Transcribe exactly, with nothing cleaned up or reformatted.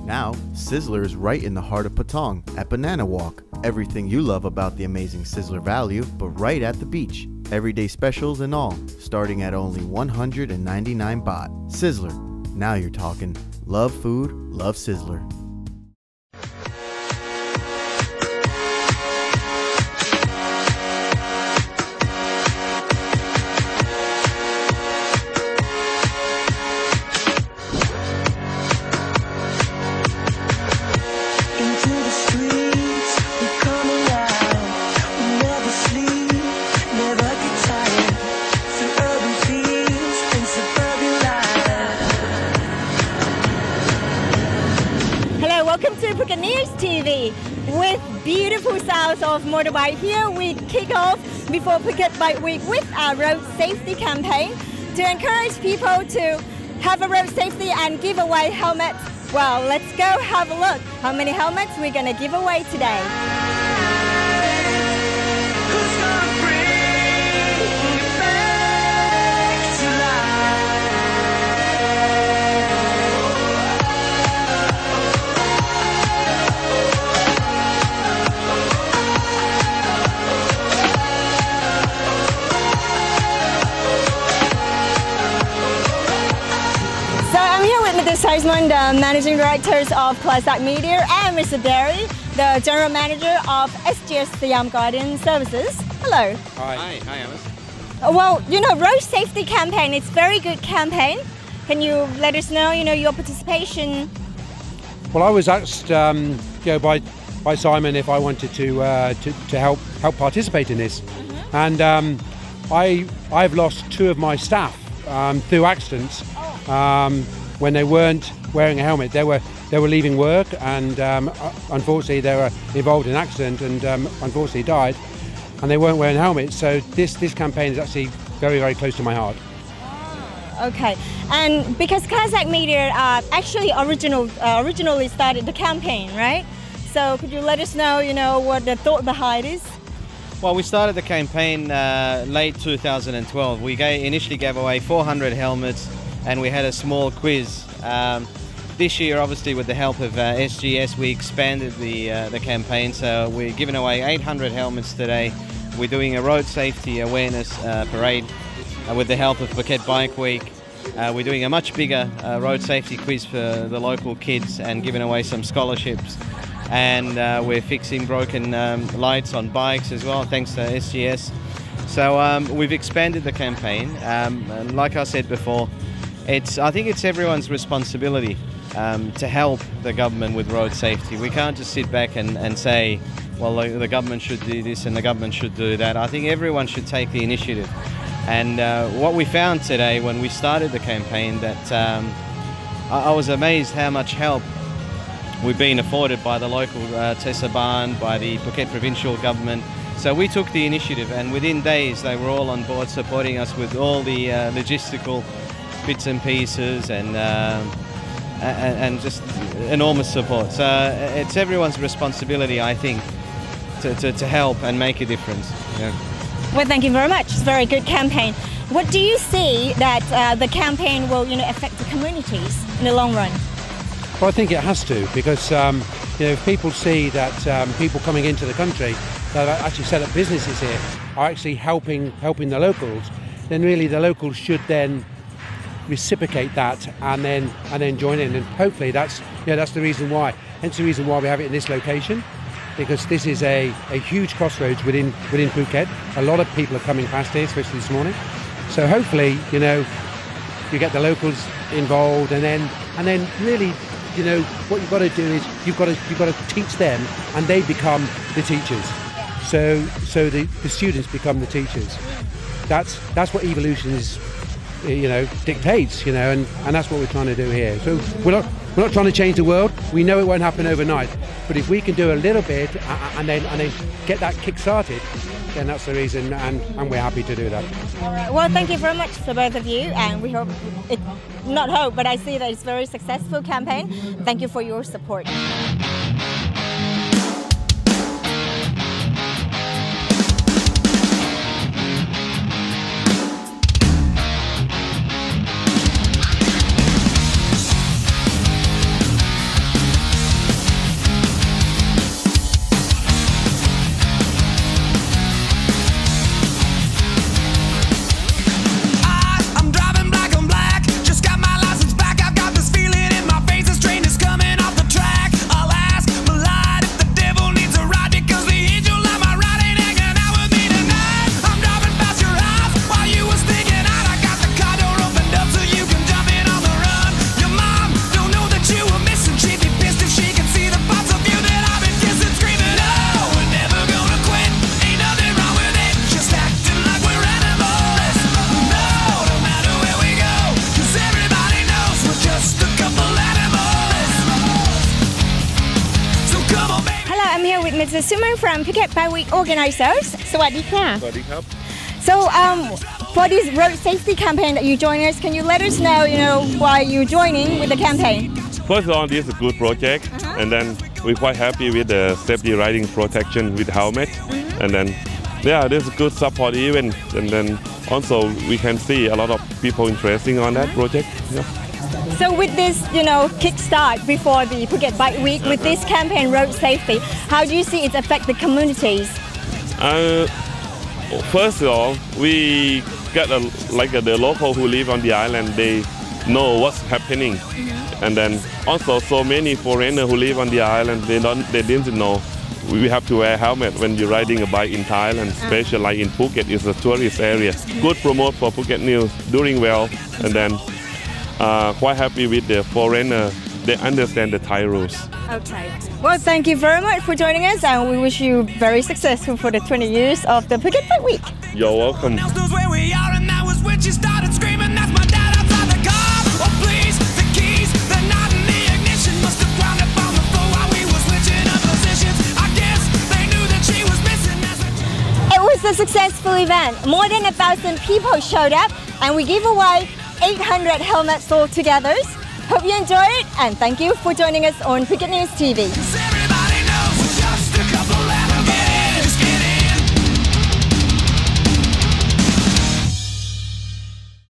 Now, Sizzler is right in the heart of Patong at Banana Walk. Everything you love about the amazing Sizzler value, but right at the beach. Everyday specials and all, starting at only one hundred ninety-nine baht. Sizzler, now you're talking. Love food, love Sizzler. Welcome to Phuket T V with beautiful sounds of motorbike. Here we kick off before Phuket Bike Week with our road safety campaign to encourage people to have a road safety and give away helmets. Well, let's go have a look how many helmets we're going to give away today. Mister Saisman, the Managing Directors of Plaza Media, and Mister Derry, the General Manager of S G S Siam Guardian Services. Hello. Hi. Hi, hi Alice. Well, you know, road safety campaign, it's a very good campaign. Can you let us know, you know, your participation? Well, I was asked um, you know, by by Simon if I wanted to uh, to, to help help participate in this, mm-hmm. and um, I I've lost two of my staff um, through accidents. Oh. Um, when they weren't wearing a helmet. They were they were leaving work, and um, unfortunately they were involved in an accident and um, unfortunately died, and they weren't wearing helmets. So this this campaign is actually very very close to my heart. Ah, okay, and because Kazakh Media uh, actually original uh, originally started the campaign, right? So could you let us know, you know, what the thought behind is? Well, we started the campaign uh, late two thousand twelve. We gave, initially gave away four hundred helmets, and we had a small quiz. Um, this year, obviously, with the help of uh, S G S, we expanded the uh, the campaign. So we're giving away eight hundred helmets today. We're doing a road safety awareness uh, parade uh, with the help of Phuket Bike Week. Uh, we're doing a much bigger uh, road safety quiz for the local kids and giving away some scholarships. And uh, we're fixing broken um, lights on bikes as well, thanks to S G S. So um, we've expanded the campaign. Um, and like I said before, it's I think it's everyone's responsibility um, to help the government with road safety. We can't just sit back and, and say, well, the, the government should do this and the government should do that. I think everyone should take the initiative. And uh, what we found today when we started the campaign, that um, I, I was amazed how much help we've been afforded by the local uh, Tesaban, by the Phuket provincial government. So we took the initiative, and within days they were all on board supporting us with all the uh, logistical bits and pieces and, um, and and just enormous support. So it's everyone's responsibility, I think, to, to, to help and make a difference. Yeah. Well, thank you very much. It's a very good campaign. What do you see that uh, the campaign will, you know, affect the communities in the long run? Well, I think it has to, because um, you know, if people see that um, people coming into the country that have actually set up businesses here are actually helping helping the locals, then really the locals should then reciprocate that and then and then join in. And hopefully that's yeah that's the reason why. Hence the reason why we have it in this location, because this is a, a huge crossroads within within Phuket. A lot of people are coming past here, especially this morning. So hopefully, you know, you get the locals involved, and then and then really, you know, what you've got to do is you've got to you've got to teach them, and they become the teachers. So so the, the students become the teachers. That's that's what evolution is, you know, dictates, you know, and, and that's what we're trying to do here. So we're not we're not trying to change the world. We know it won't happen overnight, but if we can do a little bit and then and then get that kick started, then that's the reason, and, and we're happy to do that. All right. Well, thank you very much for both of you, and we hope it, not hope, but I see that it's a very successful campaign. Thank you for your support. Mister Suman from Phuket Bike Week organisers. Sawadee ka. Sawadee krap. So, um, for this road safety campaign that you join us, can you let us know, you know, why you're joining with the campaign? First of all, this is a good project, Uh-huh. and then we're quite happy with the safety riding protection with helmet, Mm-hmm. and then yeah, this is a good support event, and then also we can see a lot of people interested on that project. Yeah. So with this, you know, kickstart before the Phuket Bike Week, with this campaign, road safety, how do you see it affect the communities? Uh, first of all, we got a, like uh, the local who live on the island, they know what's happening, Mm-hmm. and then also so many foreigners who live on the island, they don't, they didn't know. We have to wear helmet when you're riding a bike in Thailand, especially like in Phuket, it's a tourist area. Good promote for Phuket News, doing well, and then uh, quite happy with the foreigner. They understand the Thai rules. Okay. Well, thank you very much for joining us, and we wish you very successful for the twenty years of the Phuket Bike Week. You're welcome. Else knows where we are, and that was when she started screaming. That's my dad outside the car. Oh please, the keys, they're not in the ignition. Must have ground up on the floor while we were switching up positions. I guess they knew that she was missing. As a It was a successful event. More than a thousand people showed up, and we gave away eight hundred helmets altogether. Hope you enjoyed it, and thank you for joining us on Phuket News T V. Sarah